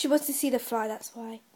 She wants to see the fly, that's why.